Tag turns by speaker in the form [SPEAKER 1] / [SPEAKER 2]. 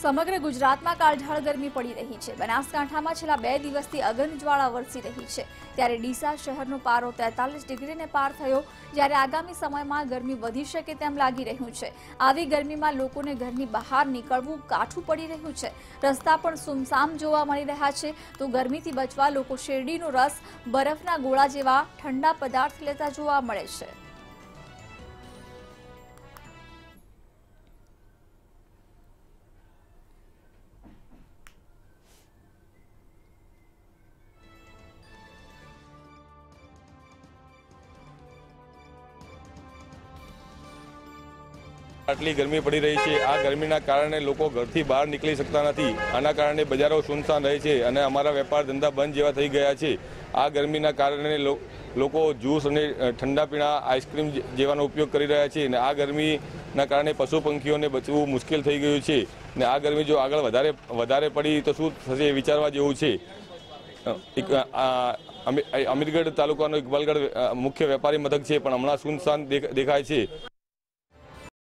[SPEAKER 1] સમગ્ર ગુજરાતમાં કાળઝાળ ગરમી પડી રહી છે। બનાસકાંઠામાં છેલ્લા 2 દિવસથી અગ્નિજ્વાળા વરસી રહી છે, ત્યારે ડીસા શહેરનો પારો 43 ડિગ્રીને પાર થયો, જ્યારે આગામી સમયમાં ગરમી વધી શકે તેમ લાગી રહ્યું છે। આવી ગરમીમાં લોકોને ઘરની બહાર નીકળવું કાઠું પડી રહ્યું છે। રસ્તા પણ સુમસામ જોવા મળી રહ્યા છે, તો ગરમીથી બચવા લોકો શેરડીનો રસ, બરફના ગોળા જેવા ઠંડા પદાર્થ લેતા જોવા મળે છે।
[SPEAKER 2] આટલી ગરમી પડી રહી છે। આ ગરમીના કારણે લોકો ઘરથી બહાર નીકળી શકતા નથી। આના કારણે બજારો સુનસાન રહે છે અને અમારા વેપાર ધંધા બંધ જેવા થઈ ગયા છે। આ ગરમીના કારણે લોકો જ્યુસ અને ઠંડા પીણા, આઈસ્ક્રીમ જેવાનો ઉપયોગ કરી રહ્યા છે અને આ ગરમીના કારણે પશુ પંખીઓને બચવું મુશ્કેલ થઈ ગયું છે અને આ ગરમી જો આગળ વધારે પડી તો શું થશે એ વિચારવા જેવું છે। અમીરગઢ તાલુકાનો ઇકબાલગઢ મુખ્ય વેપારી મથક છે, પણ હમણાં સુનસાન દેખાય છે।